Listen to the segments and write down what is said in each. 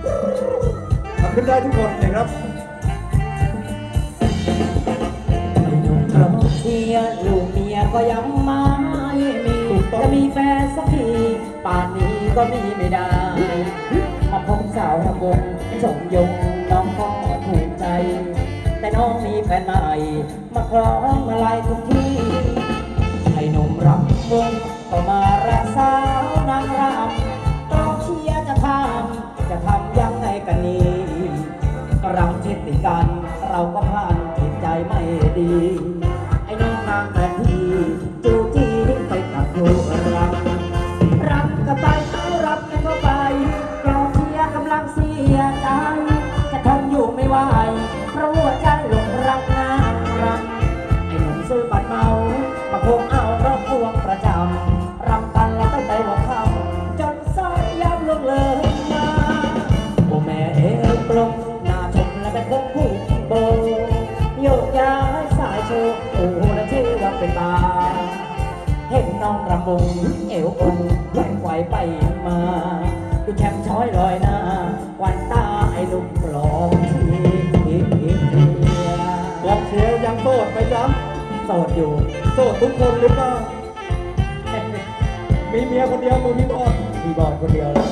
ขึ้นได้ทุกคนนะครับเชียลูกเมียก็ยังไม่มีจะมีแฟนสักทีป่านนี้ก็มีไม่ได้มาพบสาวระบงชมยงน้องก็ถูกใจ แต่น้องมีแฟนใหม่มาคล้องมาลายทุกที่ให้หนุ่มรำวงก็มารักสาวนางรำกองเชียร์จะทำยังไงกันนี้รำเช่นติดกันเราก็พลาดจิตใจไม่ดีไอ้น้องนางแต่พี่จูจี้ไปกับครูรำกันไปเอารำกันเข้าไปกองเชียร์กำลังเสียใจจะทนอยู่ไม่ไหวเพราะหัวใจหลงรักนางรำไอ้หนุ่มซื้อบัตรเมามาพงเอารอบพวงประจำรำกันแล้วตั้งแต่หัวค่ำจนสายยามลงเลยมาโอ้แม่เอ๋ยกลมน่าชมและเป็นคนผู้โบโยกย้ายสายโชว์โอ้และชื่อว่าเป็นบาเห็นน้องรำวงเอวองแหว่งไหวไปมาดูแชมป์ช้อยลอยหน้าวันตาไอ้ลูกกลองกองเชียร์ยังโสดไหมจ๊ะโสดอยู่โสดทุกคนหรือเปล่ามีเมียคนเดียวมือมีบอลคนเดียวแล้ว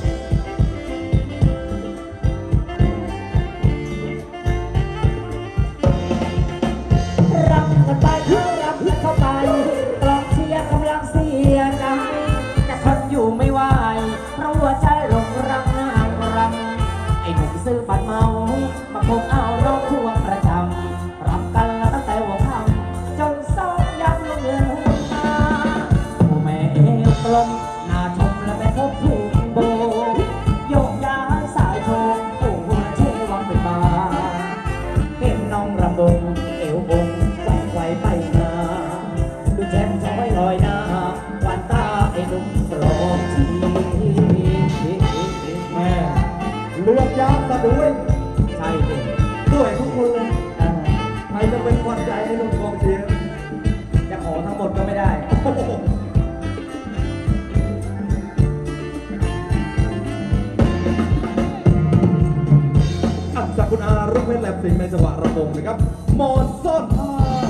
รับกันไปรับเข้าไปกลองเชียร์กำลังเสียใจจะทนอยู่ไม่ไหวเพราะหัวใจหลงรักนางรำไอ้หนุ่มซื้อบัตรเมามาพงเอาน้องพวงประจำรับกันแล้วตั้งแต่หัวค่ำจนสองยับลงเลยมาโอ้แม่เอวกลมน่าชมและแม่พบถูกโบโยกย้ายสายโชว์โอ้โหเชื่อว่าเป็นบาเห็นน้องรำวงเอวองแหวกไหวไปมาดูแจ่มช้อยลอยหน้าวันตาไอ้หนุ่มกลองทีแม่เลือกยากซะด้วยใช่ดิด้วยทุกคนเลยใครจะเป็นคนใจให้ลูกกองเชียร์จะขอทั้งหมดก็ไม่ได้จากคุณอารุ่งเพชรแหลมสิงห์ในจังหวะระบงนะครับมอนซ่อนผ้า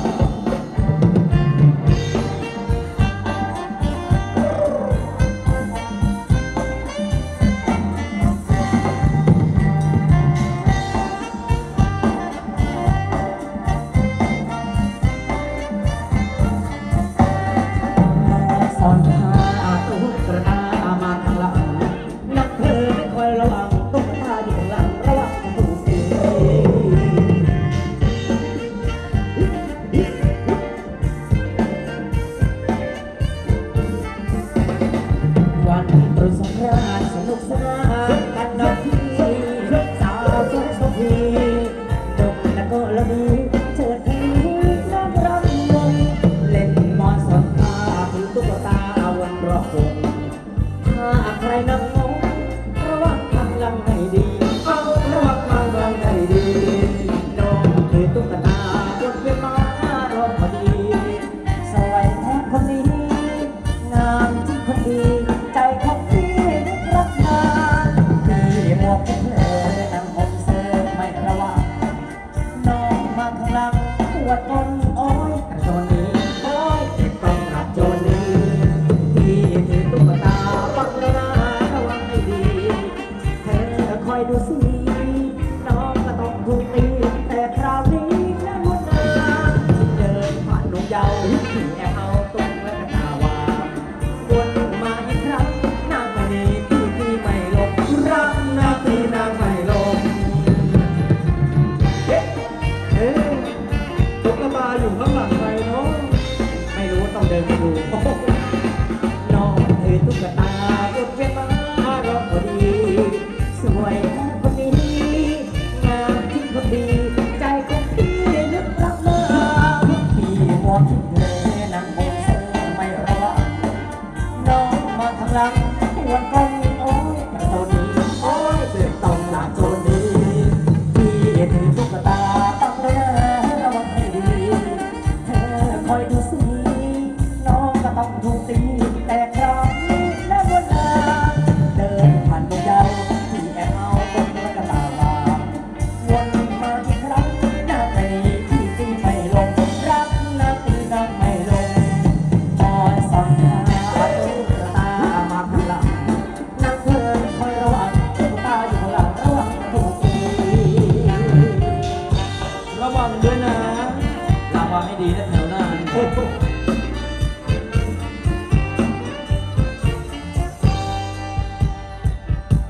สอนพาตุ๊กตามาข้างหลังนักเธอไม่คอยระวังตุ๊กตาอยู่ข้างหลังระวังจะถูกตีวันตรุษสงกรานต์สนุกสนานกันนะพี่สาวสวยสดทีดกและก็ละมือเชิดทีน้องรำวงเล่นมอนสอนพาถือตุ๊กตาวันรอบวงถ้าใครนั่งงงระวังทำลำให้ดีเอาระวังทำลำให้ดีน้องถือตุ๊กตาบนเวมารอบพอดีสวยแท้คนนี้งามที่คนดีใจของพี่รักนานพี่หมวกเพลนั่งผมเสื้อไม่ระวังน้องมาข้างหลังปวดก้นโอ้ยโจนี้โอ้ยต้องรับโจนี้พี่ถือตุ๊กตาปักเลยนะระวังให้ดีเธอคอยดูสิน้องก็ต้องถูกตีแต่คราวนี้แค่หัวหน้าเดินผ่านหนุ่มเยาว์ที่แอบเอาตุ้งและกระตาวาวนมาอีกครั้งนางไม่ดีพี่ไม่ลงรักนาทีนางไม่ลงเอ๊ะตุ๊กตาอยู่ข้างหลังใครเนาะไม่รู้ต้องเดินไปดูน้องถือตุ๊กตาบนเวมารอบพอดีสวยคนนี้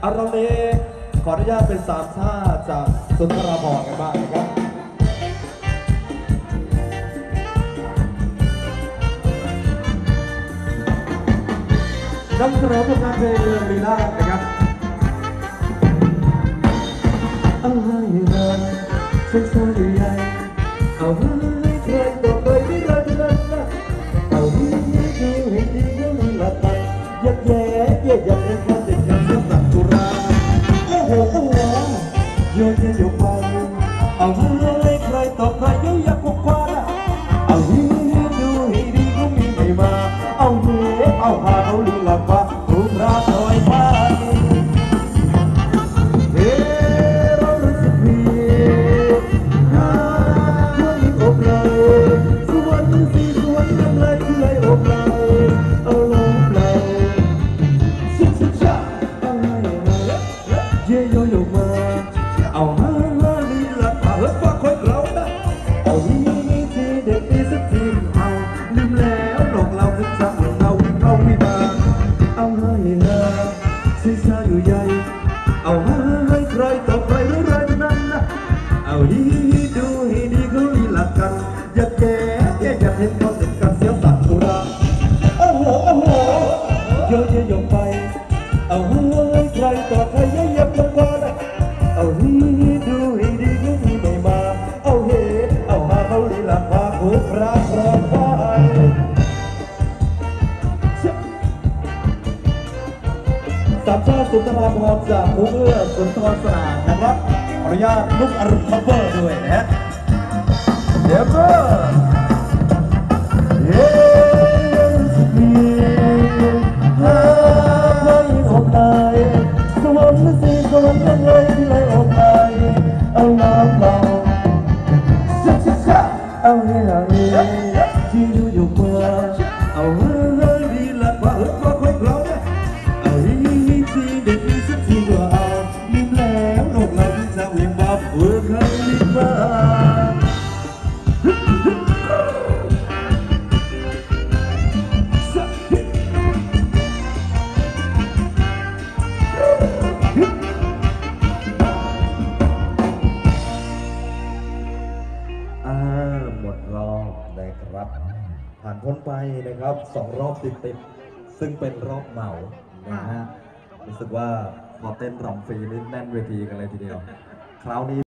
เรานี้ขออนุญาตเป็นสามชาติจากสุนทรภรณ์กันบ้างนะครับนำเสนอผลงานเพลงเรื่องลีลานะครับเอาให้เราเส้นสายใหญ่เอาให้ใครต่อไปไม่รักนั้นนะเอาให้ดูให้ดีก็มีละไปยักแย่เย่ยักเล่นกันเด็กกันเสียสักตุราโอ้โหโอ้โหโยนโยไปเอาให้ใครต่อใครเยอะอยากพกควาเอาให้ดูให้ดีก็มีไม่มาเอาเหี้ยเอาหาเอาลีลาฟ้ารูปร่างลอยไปเฮ้เรารู้สึกผิดนะว่ามีอกเลยสวรรค์สีสวรรค์น้ำลายที่ไหลอกเลยเอาลงเลยชิชิชะเอาให้เย่โยโย่มาเอาหาลีลาฟ้าเฮ้ยฟ้าคอยเรานะเอาทีที่เด็กดีสักทีเอาลืมแล้วหลอกเราลึกจังเราเข้าวิบากเอาให้นะศีรษะอยู่ใหญ่เอาให้ใครต่อใครหรือไรนั้นนะเอาดีดูให้ดีเขาลีลากันอย่าแก่อย่าเห็นเขาเด็ดกันเสียสัตว์ตุราโอ้โหโอ้โหโยนโยนไปเอาให้ใครต่อใครอย่าเพิ่งก่อนเอาดีดูให้ดีเขามีไม่มาเอาเห็นเอาหาเขาลีลาพาผู้รักรองบ้านสามชาติสุนทรภรณ์จากผู้เอื้อสุนทรสนานนะครับขออนุญาตลุกอรุณคัฟเวอร์ด้วยนะฮะเดี๋ยวก็เย้สุดมีหาไม่อดไหลสวรรค์สีสวรรค์ยังไงที่ไหลอดไหลเอาน้ำเราเอาให้เราที่ดูอยู่เมื่อเอาให้ดีละกว่าก็ค่อยเกลาเนี่ยเอาให้ที่เด็กมีสักทีก็เอาลืมแล้วโลกเราที่จะเวียนมาเพื่อใครลิ้นมาหมดรอบนะครับผ่านพ้นไปนะครับ2 รอบติดๆซึ่งเป็นรอบเหมานะฮะรู้สึกว่าพอเต้นรำฟรีนี่แน่นเวทีกันเลยทีเดียวคราวนี้